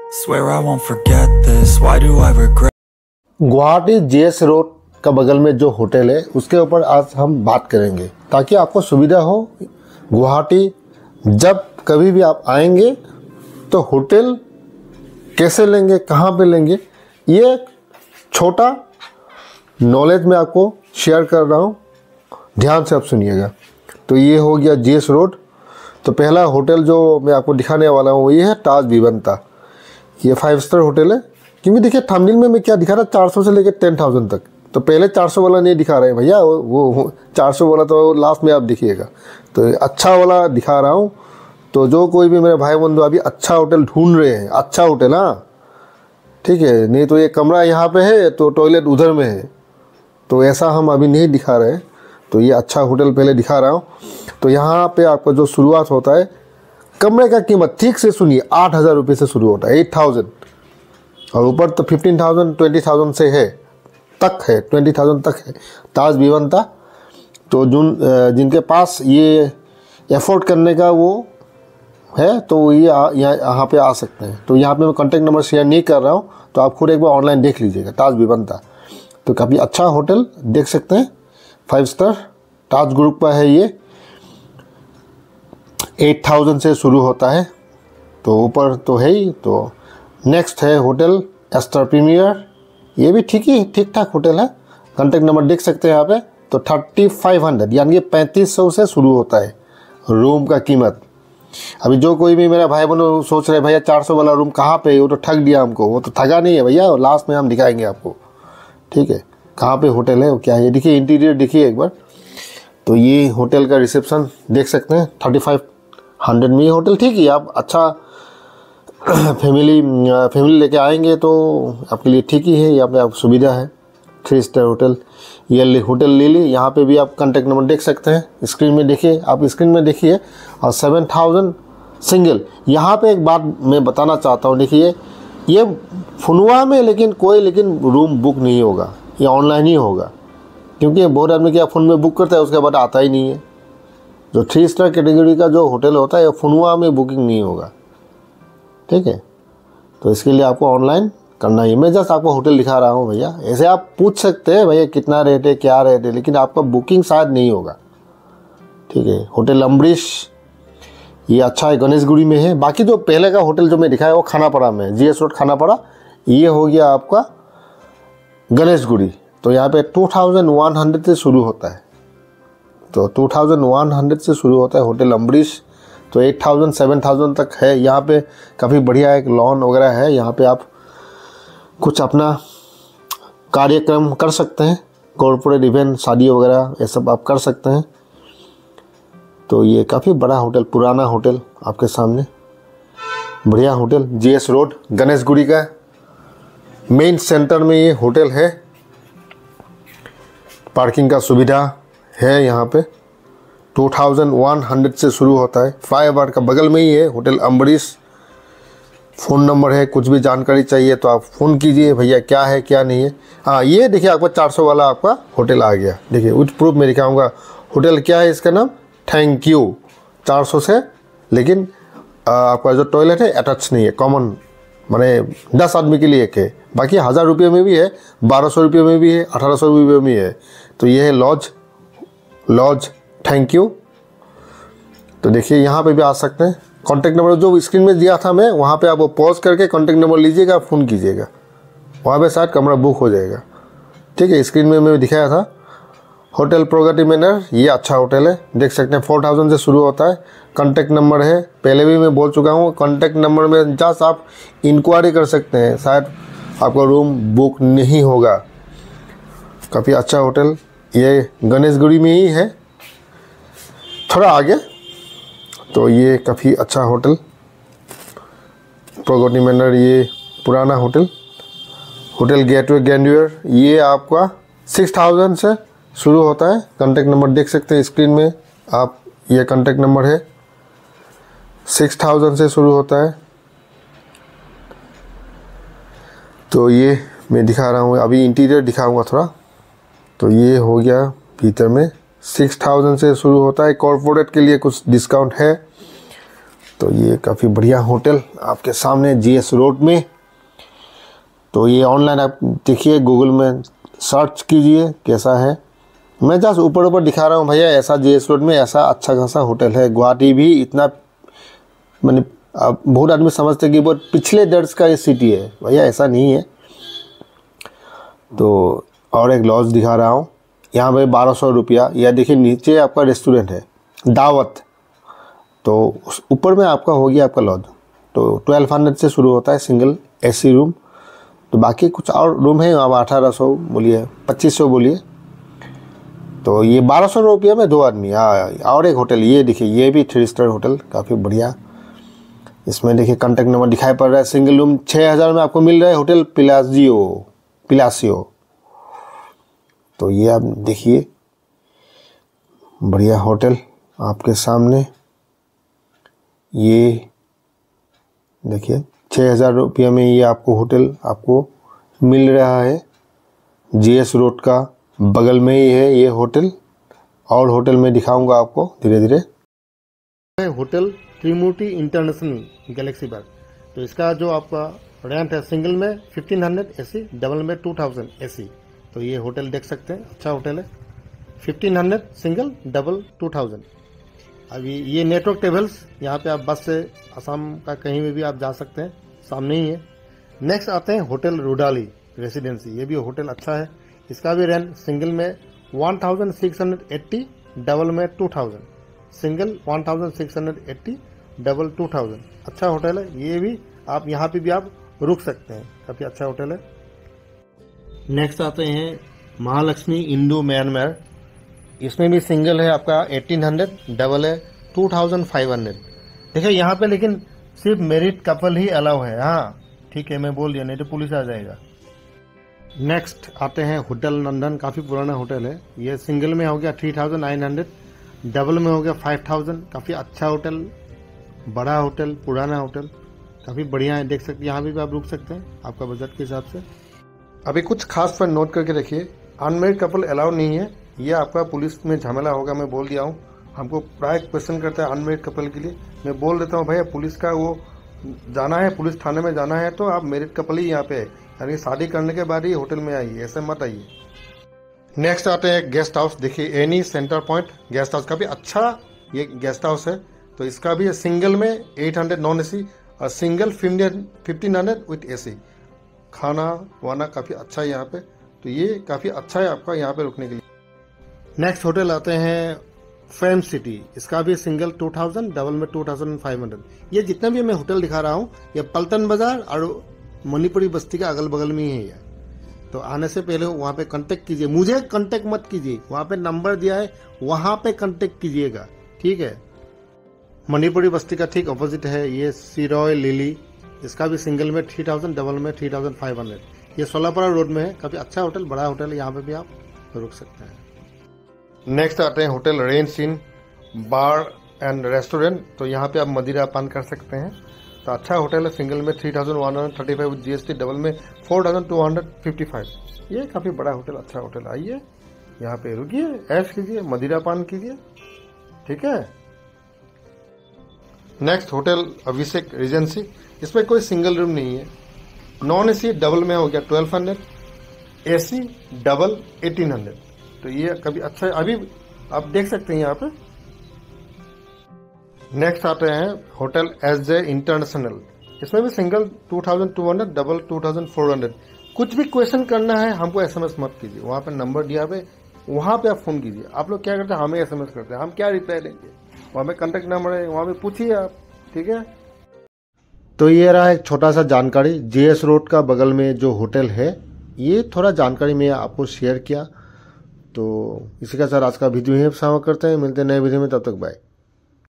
Swear I won't forget this. Why do I regret? Guwahati JS road का बगल में जो होटल है उसके ऊपर आज हम बात करेंगे ताकि आपको सुविधा हो। गुवाहाटी जब कभी भी आप आएंगे तो होटल कैसे लेंगे, कहाँ पे लेंगे, ये छोटा नॉलेज मैं आपको शेयर कर रहा हूँ, ध्यान से आप सुनिएगा। तो ये हो गया जेएस रोड। तो पहला होटल जो मैं आपको दिखाने वाला हूँ ये है ताज विवंता। ये 5 स्टार होटल है, क्योंकि देखिए थंबनेल में मैं क्या दिखा रहा, 400 से लेकर 10,000 तक। तो पहले 400 वाला नहीं दिखा रहे हैं भैया, वो 400 वाला तो लास्ट में आप दिखिएगा। तो अच्छा वाला दिखा रहा हूँ। तो जो कोई भी मेरे भाई बंधु अभी अच्छा होटल ढूंढ रहे हैं, अच्छा होटल, हाँ ठीक है, नहीं तो ये कमरा यहाँ पे है तो टॉयलेट उधर में है, तो ऐसा हम अभी नहीं दिखा रहे हैं। तो ये अच्छा होटल पहले दिखा रहा हूँ। तो यहाँ पे आपका जो शुरुआत होता है, कमरे का कीमत ठीक से सुनिए, 8,000 रुपये से शुरू होता है, 8,000, और ऊपर तो 15,000 20,000 से है, तक है, 20,000 तक है ताज विवंता। तो जिनके पास ये एफोर्ड करने का वो है तो ये यहाँ पे आ सकते हैं। तो यहाँ पे मैं कॉन्टैक्ट नंबर शेयर नहीं कर रहा हूँ, तो आप खुद एक बार ऑनलाइन देख लीजिएगा ताज विवंता। तो काफ़ी अच्छा होटल देख सकते हैं, 5 स्टार ताज ग्रुप का है ये, 8,000 से शुरू होता है। तो ऊपर तो है ही। तो नेक्स्ट है होटल एस्टर प्रीमियर, ये भी ठीक ठाक होटल है, कॉन्टैक्ट नंबर देख सकते हैं यहाँ पे। तो 3,500 यानी कि 3,500 से शुरू होता है रूम का कीमत। अभी जो कोई भी मेरा भाई बहनों सोच रहे भैया 400 वाला रूम कहाँ पे है, वो तो ठग दिया हमको, वो तो ठगा नहीं है भैया, लास्ट में हम दिखाएंगे आपको, ठीक है, कहाँ पे होटल है वो क्या है। देखिए इंटीरियर देखिए एक बार। तो ये होटल का रिसेप्शन देख सकते हैं, 3,500 में ये होटल ठीक है। आप अच्छा फैमिली लेके आएंगे तो आपके लिए ठीक ही है, यहाँ पे आप सुविधा है। 3 स्टार होटल, ये होटल ले ली। यहाँ पे भी आप कॉन्टैक्ट नंबर देख सकते हैं, स्क्रीन में देखिए, आप स्क्रीन में देखिए। और 7,000 सिंगल। यहाँ पे एक बात मैं बताना चाहता हूँ, देखिए ये फुनवा में लेकिन रूम बुक नहीं होगा, ये ऑनलाइन ही होगा, क्योंकि बहुत आदमी क्या फ़ोन में बुक करता है उसके बाद आता ही नहीं है। जो 3 स्टार कैटेगरी का जो होटल होता है फुनवा में बुकिंग नहीं होगा, ठीक है। तो इसके लिए आपको ऑनलाइन करना है। मैं जस्ट आपको होटल दिखा रहा हूँ भैया, ऐसे आप पूछ सकते हैं भैया कितना रेट है, क्या रेट है, लेकिन आपका बुकिंग शायद नहीं होगा, ठीक है। होटल अम्बरीश ये अच्छा है, गणेशगुड़ी में है। बाकी जो पहले का होटल जो मैं दिखाया वो खानापाड़ा में है, जीएस रोड खानापाड़ा। ये हो गया आपका गणेशगुड़ी। तो यहाँ पे 2,100 से शुरू होता है, तो 2,100 से शुरू होता है होटल अम्बरीश। तो 8,000 7,000 तक है। यहाँ पे काफ़ी बढ़िया एक लॉन वगैरह है, यहाँ पे आप कुछ अपना कार्यक्रम कर सकते हैं, कॉर्पोरेट इवेंट, शादी वगैरह ये सब आप कर सकते हैं। तो ये काफ़ी बड़ा होटल, पुराना होटल आपके सामने, बढ़िया होटल, जीएस रोड गणेशगुड़ी का मेन सेंटर में ये होटल है। पार्किंग का सुविधा है यहाँ पे। 2,100 से शुरू होता है, फ्लाईओवर का बगल में ही है होटल अम्बरीश। फ़ोन नंबर है, कुछ भी जानकारी चाहिए तो आप फ़ोन कीजिए भैया, क्या है क्या नहीं है। हाँ ये देखिए आपका 400 वाला आपका होटल आ गया। देखिए विथ प्रूफ मैं दिखाऊंगा होटल क्या है, इसका नाम थैंक यू, 400 से। लेकिन आपका जो टॉयलेट है अटैच नहीं है, कॉमन, माने 10 आदमी के लिए एक है। बाकी 1,000 रुपये में भी है, 1,200 रुपये में भी है, 1,800 रुपये में भी है। तो ये है लॉज थैंक यू। तो देखिए यहाँ पे भी आ सकते हैं। कॉन्टैक्ट नंबर जो स्क्रीन में दिया था मैं, वहाँ पे आप पॉज करके कॉन्टैक्ट नंबर लीजिएगा, फ़ोन कीजिएगा, वहाँ पे शायद कमरा बुक हो जाएगा, ठीक है। स्क्रीन में मैं दिखाया था होटल प्रगति मैनर, ये अच्छा होटल है, देख सकते हैं। 4,000 से शुरू होता है। कॉन्टैक्ट नंबर है, पहले भी मैं बोल चुका हूँ, कॉन्टैक्ट नंबर में जस्ट आप इंक्वायरी कर सकते हैं, शायद आपका रूम बुक नहीं होगा। काफ़ी अच्छा होटल, ये गणेशगुड़ी में ही है, थोड़ा आगे। तो ये काफ़ी अच्छा होटल प्रगति मैनर, ये पुराना होटल गेटवे ग्रैंडियर, ये आपका 6,000 से शुरू होता है। कॉन्टैक्ट नंबर देख सकते हैं स्क्रीन में आप, ये कॉन्टैक्ट नंबर है, 6,000 से शुरू होता है। तो ये मैं दिखा रहा हूँ, अभी इंटीरियर दिखाऊंगा थोड़ा। तो ये हो गया भीतर में, 6,000 से शुरू होता है। कॉर्पोरेट के लिए कुछ डिस्काउंट है। तो ये काफ़ी बढ़िया होटल आपके सामने GS रोड में। तो ये ऑनलाइन आप देखिए, गूगल में सर्च कीजिए कैसा है। मैं जस्ट ऊपर ऊपर दिखा रहा हूँ भैया, ऐसा GS रोड में ऐसा अच्छा खासा होटल है। गुवाहाटी भी इतना, मैंने अब बहुत आदमी समझते हैं कि बहुत पिछले दर्ज का ये सिटी है, भैया ऐसा नहीं है। तो और एक लॉज दिखा रहा हूँ, यहाँ पे 1200 रुपया। यह देखिए नीचे आपका रेस्टोरेंट है दावत, तो उस ऊपर में आपका हो गया आपका लॉज। तो 1200 से शुरू होता है सिंगल AC रूम। तो बाकी कुछ और रूम है, अब 1800 बोलिए, 2500 बोलिए। तो ये 1200 रुपये में 2 आदमी। और एक होटल ये देखिए, ये भी 3 स्टार होटल, काफ़ी बढ़िया। इसमें देखिए कॉन्टैक्ट नंबर दिखाई पड़ रहा है। सिंगल रूम 6000 में आपको मिल रहा है, होटल पिलासियो। तो ये आप देखिए, बढ़िया होटल आपके सामने। ये देखिए 6000 रुपये में ये आपको होटल आपको मिल रहा है। GS रोड का बगल में ही है ये होटल। और होटल में दिखाऊंगा आपको धीरे धीरे। Hotel Trimurti international galaxy Bagh. तो इसका जो आपका रेंट है, सिंगल में 1500 AC, डबल में 2000 AC। तो ये होटल देख सकते हैं, अच्छा होटल है। 1500 सिंगल, डबल 2000। अभी ये नेटवर्क ट्रेवल्स, यहाँ पे आप बस से असम का कहीं में भी आप जा सकते हैं, सामने ही है। नेक्स्ट आते हैं होटल रुडाली रेसिडेंसी। ये भी होटल अच्छा है। इसका भी रेंट सिंगल में 1680, डबल में 2000। Single 1680, double 2000। अच्छा होटल है ये भी। आप यहाँ पे भी आप रुक सकते हैं, काफ़ी अच्छा होटल है। नेक्स्ट आते हैं महालक्ष्मी इंडो म्यांमार। इसमें भी सिंगल है आपका 1800, डबल है 2500। देखिए यहाँ पे लेकिन सिर्फ मैरिड कपल ही अलाउ है। हाँ ठीक है, मैं बोल दिया, नहीं तो पुलिस आ जाएगा। नेक्स्ट आते हैं होटल नंदन। काफ़ी पुराना होटल है ये। सिंगल में हो गया 3900, डबल में हो गया 5000। काफ़ी अच्छा होटल, बड़ा होटल, पुराना होटल, काफ़ी बढ़िया है। देख सकते हैं, यहाँ भी आप रुक सकते हैं आपका बजट के हिसाब से। अभी कुछ खास पॉइंट नोट करके रखिए, अनमेरिड कपल अलाउ नहीं है। ये आपका पुलिस में झमेला होगा, मैं बोल दिया हूँ। हमको प्राय क्वेश्चन करता है अनमेरिड कपल के लिए। मैं बोल देता हूँ भैया, पुलिस का वो जाना है, पुलिस थाने में जाना है तो आप मैरिड कपल ही यहाँ पे है, यानी शादी करने के बाद ही होटल में आइए, ऐसे मत आइए। नेक्स्ट आते हैं गेस्ट हाउस। देखिए any centre point guest house, काफ़ी अच्छा ये गेस्ट हाउस है। तो इसका भी सिंगल में 800 नॉन AC और सिंगल 1500 विथ AC। खाना वाना काफ़ी अच्छा है यहाँ पे। तो ये काफ़ी अच्छा है आपका यहाँ पे रुकने के लिए। नेक्स्ट होटल आते हैं फेम सिटी। इसका भी सिंगल 2000, डबल में 2500। ये जितना भी मैं होटल दिखा रहा हूँ, ये पल्टन बाजार और मणिपुरी बस्ती के अगल बगल में ही है। तो आने से पहले वहाँ पे कांटेक्ट कीजिए, मुझे कांटेक्ट मत कीजिए, वहाँ पे नंबर दिया है, वहाँ पे कांटेक्ट कीजिएगा, ठीक है। मणिपुरी बस्ती का ठीक अपोजिट है ये सिरोय लिली। इसका भी सिंगल में 3000, डबल में 3500। ये सोलापुरा रोड में है, काफ़ी अच्छा होटल, बड़ा होटल है, यहाँ पे भी आप रुक सकते हैं। नेक्स्ट आते हैं hotel rain scene bar and restaurant. तो यहाँ पे आप मदिरा पान कर सकते हैं। तो अच्छा होटल है। सिंगल में 3135 विद GST, डबल में 4255। ये काफ़ी बड़ा होटल, अच्छा होटल। आइए यहाँ पे रुकिए, ऐश कीजिए, मदिरा पान कीजिए, ठीक है। Next hotel Abhishek regency. इसमें कोई सिंगल रूम नहीं है। नॉन AC डबल में हो गया 1200, AC डबल 1800। तो ये कभी अच्छा है, अभी आप देख सकते हैं यहाँ पे। नेक्स्ट आते हैं होटल SJ इंटरनेशनल। इसमें भी सिंगल 2200, डबल 2400। कुछ भी क्वेश्चन करना है हमको SMS मत कीजिए, वहाँ पे नंबर दिया है, वहाँ पे आप फोन कीजिए। आप लोग क्या करते हैं, हमें SMS करते हैं, हम क्या रिप्लाई देंगे। वहाँ पे कॉन्टेक्ट नंबर है, वहाँ पे पूछिए आप, ठीक है। तो ये रहा एक छोटा सा जानकारी। GS रोड का बगल में जो होटल है, ये थोड़ा जानकारी मैं आपको शेयर किया। तो इसी के साथ आज का वीडियो यहीं समाप्त करते हैं। मिलते हैं नए वीडियो में, तब तक बाय।